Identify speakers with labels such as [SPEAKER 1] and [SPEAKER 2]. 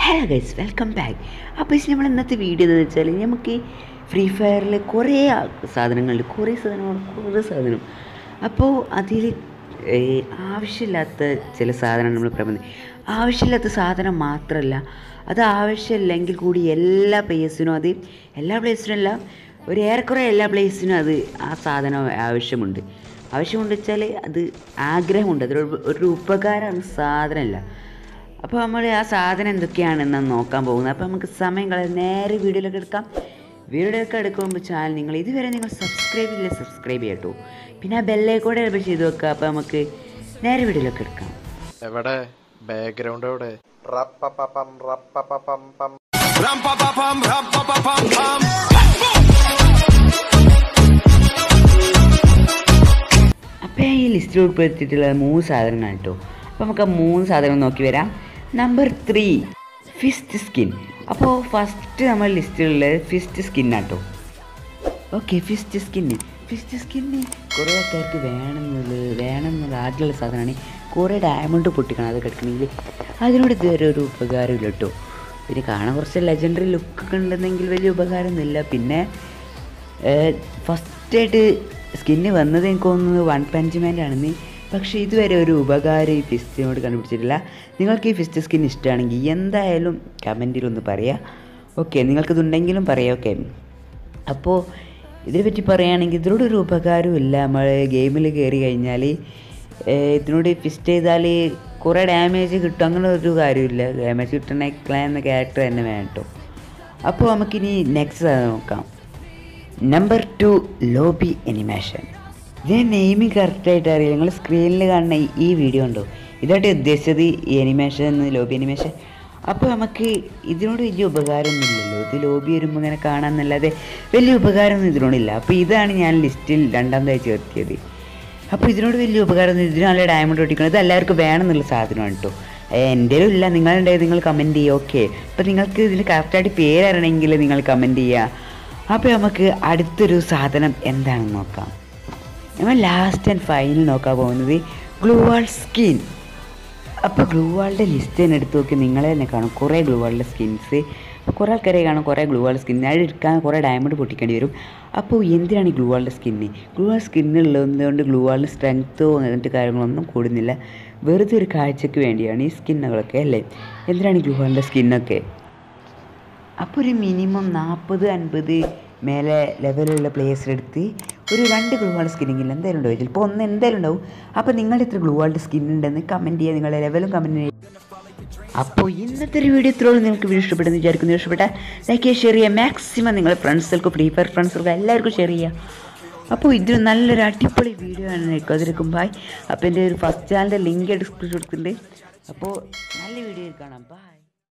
[SPEAKER 1] Hello guys, welcome back. അപ്പോൾ നമ്മൾ ഇന്നത്തെ വീഡിയോ എന്ന് വെച്ചാൽ നമുക്ക് ഫ്രീ ഫയറിൽ കുറേ സാധനങ്ങളുണ്ട്, കുറേ സാധനം. അപ്പോൾ അതിൽ ആവശ്യമില്ലാത്ത ചില സാധനം നമ്മൾ ആവശ്യമില്ലാത്ത സാധനം മാത്രമല്ല, അത് ആവശ്യമില്ലെങ്കിൽ കൂടി എല്ലാ പ്ലേസിനും അല്ല, ഒരു ഏറെക്കുറെ എല്ലാ പ്ലേസിനും അത് ആ സാധനം ആവശ്യമുണ്ട് വെച്ചാൽ അത് ആഗ്രഹമുണ്ട്, അതൊരു ഉപകാരമാണ്, സാധനമല്ല. അപ്പോൾ നമ്മൾ ആ സാധനം എന്തൊക്കെയാണെന്നാണ് നോക്കാൻ പോകുന്നത്. അപ്പോൾ നമുക്ക് സമയം കളയാതെ നേരെ വീഡിയോയിലൊക്കെ എടുക്കുമ്പോൾ ചാനൽ നിങ്ങൾ ഇതുവരെ സബ്സ്ക്രൈബ് ചെയ്യട്ടോ. പിന്നെ ആ ബെല്ലൈക്കോടെ ചെയ്ത് വെക്കുക. അപ്പോൾ നമുക്ക് നേരെ വീഡിയോയിലൊക്കെ എടുക്കാം.
[SPEAKER 2] എവിടെ ബാക്ക്ഗ്രൗണ്ട് എവിടെ?
[SPEAKER 1] അപ്പോൾ ഈ ലിസ്റ്റിൽ ഉൾപ്പെടുത്തിയിട്ടുള്ള 3 സാധനങ്ങളാണ് കേട്ടോ. അപ്പോൾ നമുക്ക് ആ 3 സാധനം നോക്കി വരാം. Number 3 fist skin. അപ്പോൾ ഫസ്റ്റ് നമ്മൾ ലിസ്റ്റിലുള്ളത് ഫിസ്റ്റ് സ്കിന്നാട്ടോ. ഓക്കെ, ഫിസ്റ്റ് സ്കിന്ന് കുറേ ആൾക്കാർക്ക് വേണമെന്നുള്ള ആദ്യമുള്ള സാധനമാണ്. കുറേ ഡയമണ്ട് പൊട്ടിക്കണം, അതൊക്കെ എടുക്കണമെങ്കിൽ അതിനോട് ഇതുവരെ ഒരു ഉപകാരമില്ല കേട്ടോ. പിന്നെ കാണാൻ കുറച്ച് ലെജൻഡറി ലുക്കൊക്കെ ഉണ്ടെന്നെങ്കിൽ വലിയ ഉപകാരമൊന്നുമില്ല. പിന്നെ ഫസ്റ്റായിട്ട് സ്കിന്ന് വന്നത് എനിക്ക് തോന്നുന്നത് Ⅰ ആണെന്ന്. പക്ഷേ ഇതുവരെ ഒരു ഉപകാരം ഈ ഫിസ്റ്റിനോട് കണ്ടുപിടിച്ചിട്ടില്ല. നിങ്ങൾക്ക് ഈ ഫിസ്റ്റ് സ്കിൻ ഇഷ്ടമാണെങ്കിൽ എന്തായാലും കമൻറ്റിലൊന്ന് പറയാം. ഓക്കെ, നിങ്ങൾക്കിതുണ്ടെങ്കിലും പറയാം. ഓക്കെ, അപ്പോൾ ഇതിനെപ്പറ്റി പറയുകയാണെങ്കിൽ ഇതിനോടൊരു ഉപകാരവും ഇല്ല. നമ്മൾ ഗെയിമിൽ കയറി കഴിഞ്ഞാൽ ഇതിനോട് ഫിസ്റ്റ് ചെയ്താൽ കുറേ ഡാമേജ് കിട്ടും, അങ്ങനെ ഒരു കാര്യമില്ല. ഡാമേജ് കിട്ടണ ക്ലാൻ എന്ന ക്യാരക്ടർ തന്നെ വേണം കേട്ടോ. അപ്പോൾ നമുക്കിനി നെക്സ്റ്റ് നോക്കാം. Number 2 lobby animation. ഇതിന് നെയിമിങ് കറക്റ്റായിട്ട് അറിയില്ല. നിങ്ങൾ സ്ക്രീനിൽ കാണുന്ന ഈ വീഡിയോ ഉണ്ടോ, ഇതായിട്ട് ഉദ്ദേശിച്ചത് ഈ അനിമേഷൻ, ലോബി അനിമേഷൻ. അപ്പോൾ നമുക്ക് ഇതിനോട് വലിയ ഉപകാരമൊന്നുമില്ലല്ലോ. ഇത് ലോബി വരുമ്പോൾ ഇങ്ങനെ കാണാമെന്നല്ലാതെ വലിയ ഉപകാരമൊന്നും ഇതിനോടില്ല. അപ്പോൾ ഇതാണ് ഞാൻ ലിസ്റ്റിൽ 2ാമതായി ചേർത്തിയത്. അപ്പോൾ ഇതിനോട് വലിയ ഉപകാരമൊന്നും, ഇതിന് നല്ല ഡയമണ്ട് ഒട്ടിക്കണം, ഇത് എല്ലാവർക്കും വേണമെന്നുള്ള സാധനമാണ് കേട്ടോ. എൻ്റെലും ഇല്ല, നിങ്ങളുണ്ടായത് നിങ്ങൾ കമൻറ്റ് ചെയ്യുക. ഓക്കെ, അപ്പോൾ നിങ്ങൾക്ക് ഇതിന് കറക്റ്റായിട്ട് പേരറിയണമെങ്കിൽ നിങ്ങൾ കമൻറ്റ് ചെയ്യുക. അപ്പോൾ നമുക്ക് അടുത്തൊരു സാധനം എന്താണെന്ന് നോക്കാം. നമ്മൾ ലാസ്റ്റ് ആൻഡ് ഫൈനൽ നോക്കാൻ പോകുന്നത് ഗ്ലൂ വാൾ സ്കിൻ. അപ്പോൾ ഗ്ലൂ വാളിൻ്റെ ലിസ്റ്റ് തന്നെ എടുത്ത് നോക്കി നിങ്ങളെ തന്നെ കാണും കുറേ ഗ്ലൂ വാളിൻ്റെ സ്കിൻസ്. അപ്പോൾ കുറേ ആൾക്കാരെ കാണും കുറേ ഗ്ലൂ വാൾ സ്കിൻ, അത് എടുക്കാൻ കുറേ ഡയമണ്ട് പൊട്ടിക്കേണ്ടി വരും. അപ്പോൾ എന്തിനാണ് ഈ ഗ്ലൂ വാളിൻ്റെ സ്കിന്ന്? ഗ്ലൂ വാൾ സ്കിന്നുള്ളതുകൊണ്ട് ഗ്ലൂ വാളിന് സ്ട്രെങ്ത്തോ അങ്ങനത്തെ കാര്യങ്ങളൊന്നും കൂടുന്നില്ല, വെറുതെ ഒരു കാഴ്ചയ്ക്ക് വേണ്ടിയാണ് ഈ സ്കിന്നുകളൊക്കെ അല്ലേ. എന്തിനാണ് ഈ ഗ്ലൂ വാളിൻ്റെ സ്കിന്നൊക്കെ? അപ്പോൾ ഒരു മിനിമം 40-50 മേലെ ലെവലുള്ള പ്ലേസിലെടുത്ത് ഒരു 2 ഗ്ലൂ വാൾ സ്കിന്നെങ്കിലും എന്തായാലും ഉണ്ടാവും, ചിലപ്പോൾ 1 എന്തായാലും ഉണ്ടാവും. അപ്പോൾ നിങ്ങളുടെ എത്ര ഗ്ലൂ വാളിൻ്റെ സ്കിൻ ഉണ്ടെന്ന് കമൻറ്റ് ചെയ്യുക, നിങ്ങളുടെ ലെവലും കമൻറ്റ് ചെയ്യുക. അപ്പോൾ ഇന്നത്തെ ഒരു വീഡിയോ ഇത്രയോളം നിങ്ങൾക്ക് വീഡിയോ ഇഷ്ടപ്പെട്ടെന്ന് വിചാരിക്കുന്നു. ഇഷ്ടപ്പെട്ട ലൈക്ക് ചെയ്യുക, ഷെയർ ചെയ്യുക, മാക്സിമം നിങ്ങളുടെ ഫ്രണ്ട്സുകൾക്ക് ഫ്രീ ഫയർ ഫ്രണ്ട്സുകൾക്ക് എല്ലാവർക്കും ഷെയർ ചെയ്യുക. അപ്പോൾ ഇതൊരു നല്ലൊരു അടിപൊളി വീഡിയോ ആണ്. അതിലേക്കും ബൈ. അപ്പോൾ എൻ്റെ ഒരു ഫസ്റ്റ് ചാനലിൻ്റെ ലിങ്ക് ഡിസ്ക്രിപ്ഷൻ കൊടുത്തിട്ടുണ്ട്. അപ്പോൾ നല്ല വീഡിയോയിൽ കാണാം. ബൈ.